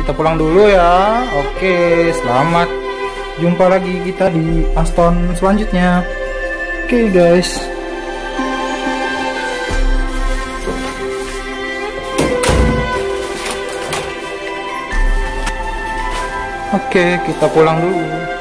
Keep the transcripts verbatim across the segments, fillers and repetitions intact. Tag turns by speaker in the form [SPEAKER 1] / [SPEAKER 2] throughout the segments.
[SPEAKER 1] kita pulang dulu ya. Oke, selamat jumpa lagi kita di Aston selanjutnya. Oke guys. Oke, kita pulang dulu.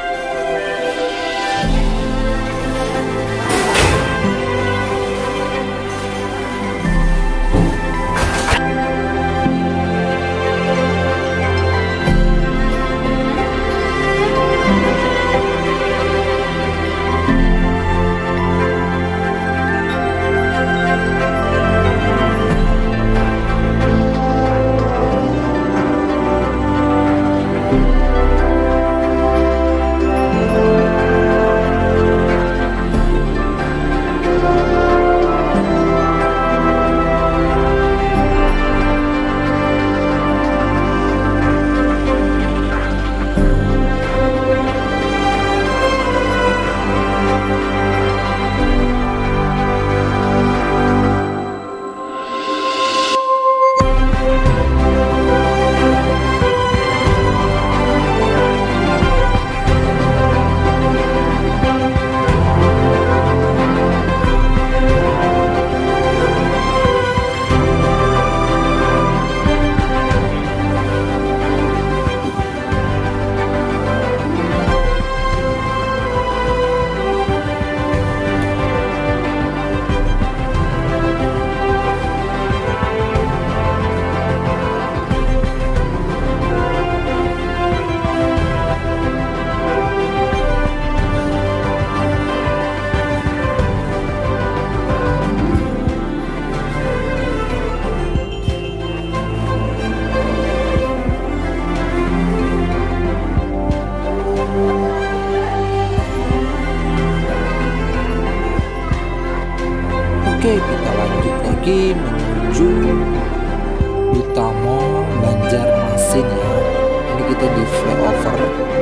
[SPEAKER 1] Oke, kita lanjut lagi menuju Utama Banjarmasin ya. Ini kita di flyover.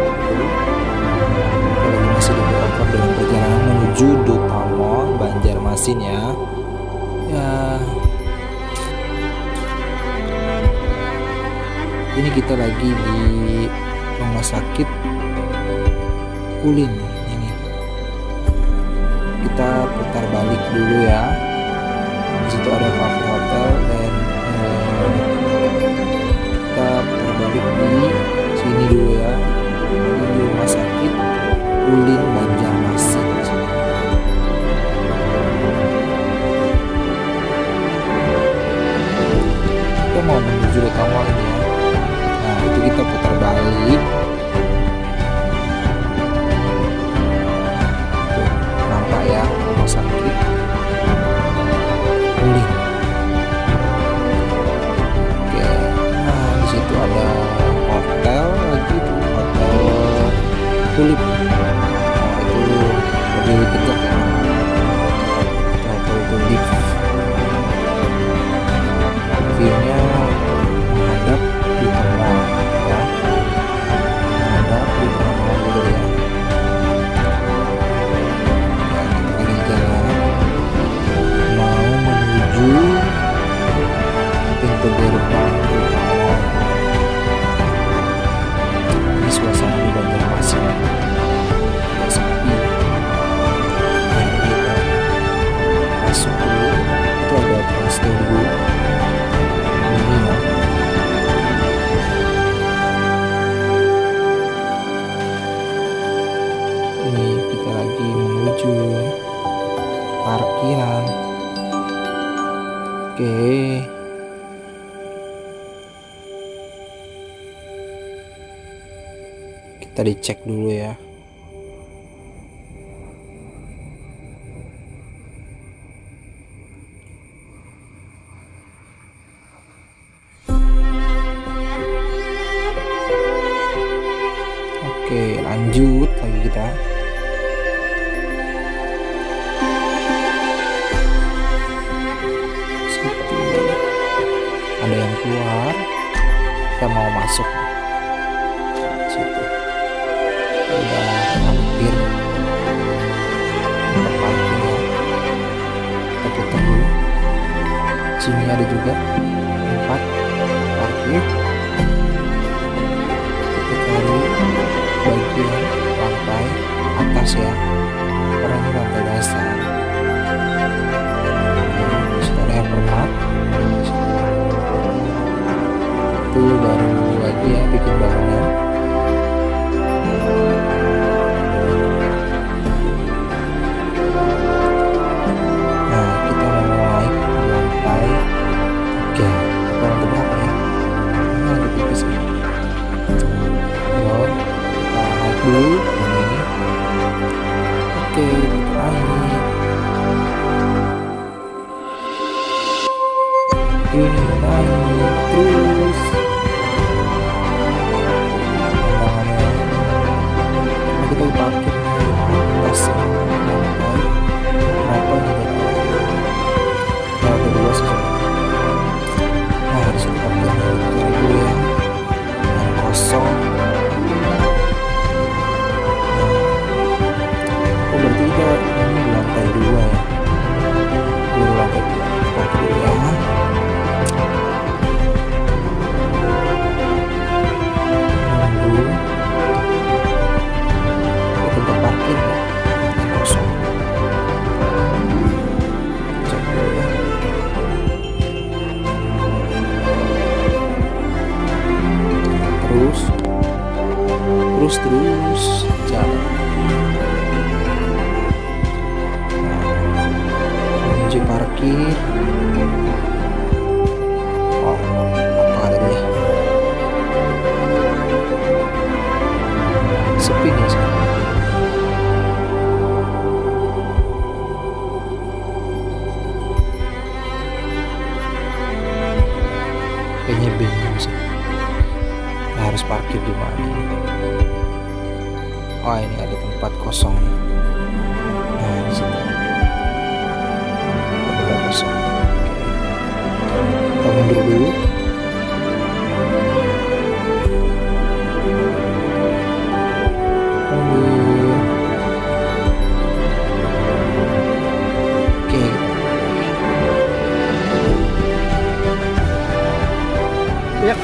[SPEAKER 1] Kita lagi masih di flyover dengan perjalanan menuju Utama Banjarmasin ya. Ya. Ini kita lagi di rumah sakit Ulin ini. Kita putar balik dulu ya. Di situ ada cafe hotel dan eh, kita putar balik di sini dulu ya, di rumah sakit Ulin Banjarmasin. Kita mau menuju Utama ini ya. Nah itu kita putar balik. Tuh, nampak ya rumah sakit Ulin. Oke, nah di situ ada hotel lagi tuh, hotel Tulip. Nah, itu lebih dekat ya, hotel Tulip. View-nya menghadap di mall ya, menghadap di mall dulu ya. Ya, kita lagi jalan mau menuju pintu gerbang utama. Ini suasana di Banjarmasin agak sepi. Nah, kita masuk dulu, itu ada Trans Tugu ini ya. Ini kita lagi menuju parkiran. Oke, kita dicek dulu ya. Oke, lanjut lagi kita. Situ ada yang keluar, kita mau masuk. Situ udah hampir tempat parkir ya. Kita putar dulu. Sini ada juga tempat parkir. itu baru lagi ya bikin bangunan. Nah, kita mau naik ke lantai tiga. Ke lantai berapa ya? Ini ada tipis ya. Yuk, kita naik dulu ini. Oke, kita naik. Ini naik terus. Tantangannya. Nah, kita parkir di atas lantai. Kenapa ini ada nah, kedua sih. Nah, harus kita parkir dulu ya. Yang kosong. Oh, berarti kita ini di lantai dua ya. Di lantai dua. Parkir dulu ya. terus terus jalan menuju parkir. Oh, apa ada dia? Sepi nih sih. Kayaknya bingung sih. Nah, harus parkir di mana? Oh, ini ada tempat kosong. Nah, di situ. Ada tempat kosong. Oke. Kita mundur dulu. Mundur. Oke. Yap.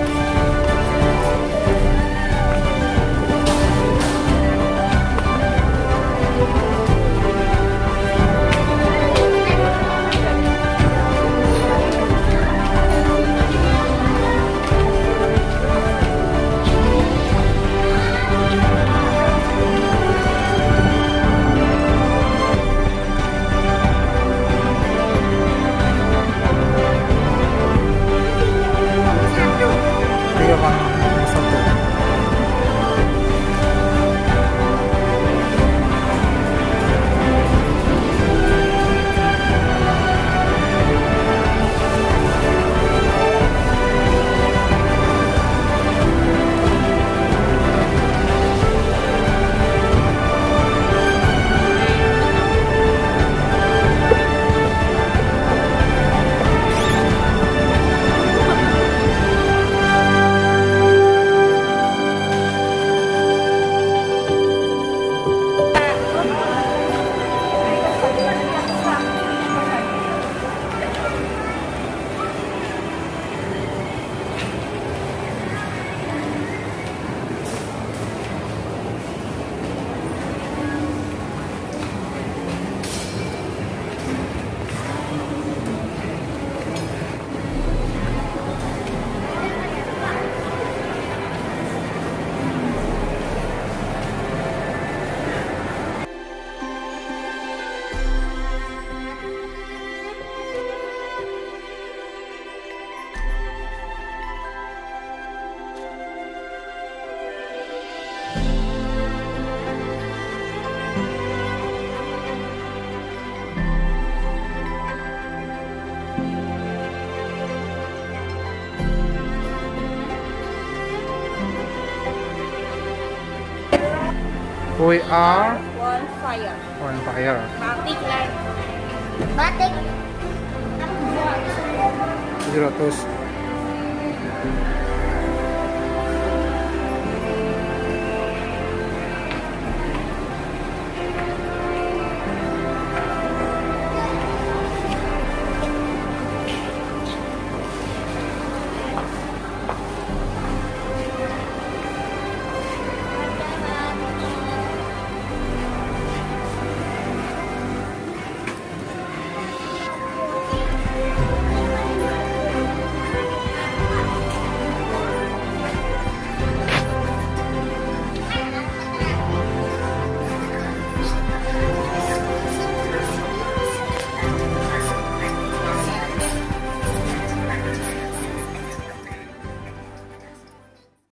[SPEAKER 2] We are
[SPEAKER 3] on fire.
[SPEAKER 2] on fire.
[SPEAKER 3] Batik lang. Batik.
[SPEAKER 2] tujuh ratus.